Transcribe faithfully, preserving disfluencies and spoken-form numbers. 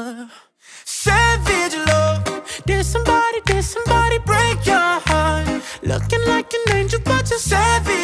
Savage love. Did somebody, did somebody break your heart? Looking like an angel, but you're savage.